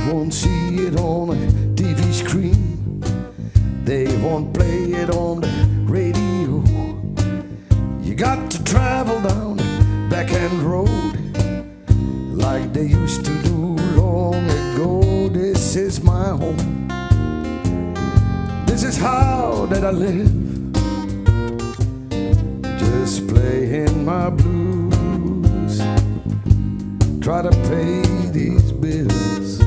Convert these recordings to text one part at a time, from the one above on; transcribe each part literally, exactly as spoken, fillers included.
won't see it on a T V screen. They won't play it on the radio. You got to travel down the back-end road like they used to do long ago. This is my home. This is how that I live. Just playing my blues, try to pay these bills.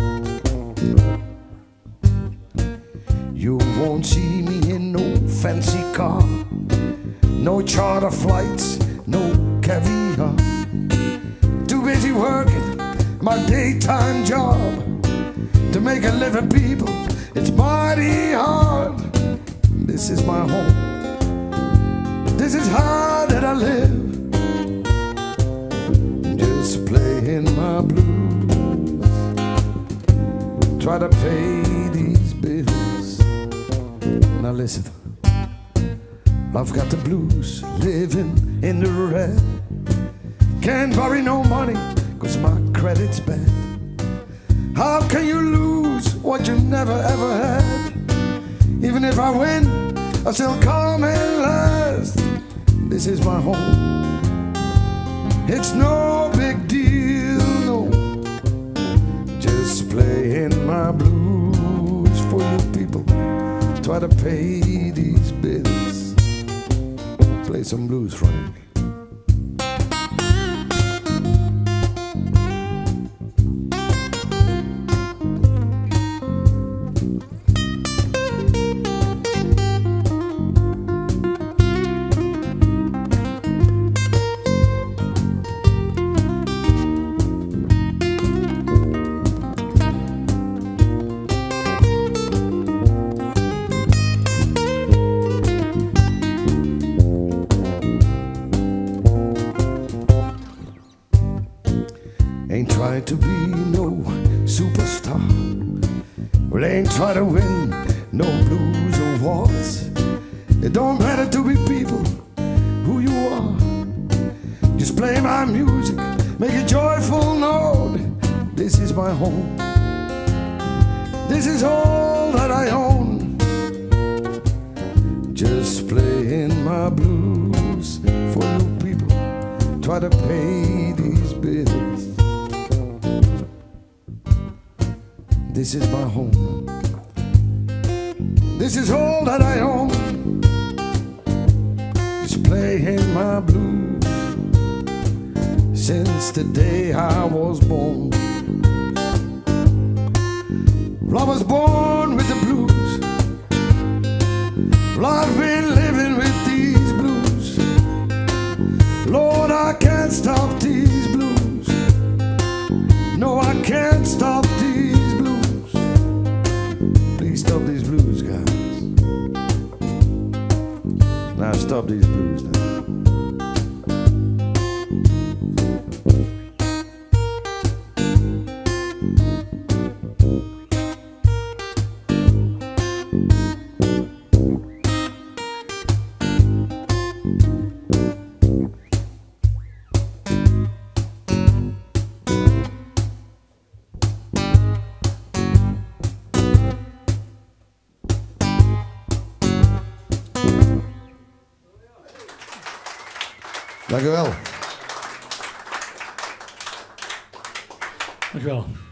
You won't see me in no fancy car, no charter flights, no caviar. Too busy working my daytime job to make a living, people. It's mighty hard. This is my home. This is how that I live. Just playing my blues, try to pay these bills. Now listen, I've got the blues, living in the red. Can't borrow no money, cause my credit's bad. How can you lose what you never ever had? Even if I win, I still come in last. This is my home. It's no big deal, no. Just playing my blues for you people. Try to pay these bills. Play some blues for me. Ain't trying to be no superstar. Well, ain't trying to win no blues awards. It don't matter to be people who you are. Just play my music, make a joyful note. This is my home. This is all that I own. Just playing my blues for you people. Try to pay these bills. This is my home. This is all that I own. Just playing my blues since the day I was born. Well, I was born with the blues. Well, I've been living with these blues. Lord, I can't stop these blues. No, I can't stop these. Stop these blues, guys. Now stop these blues now. Dank u wel. Dank u wel.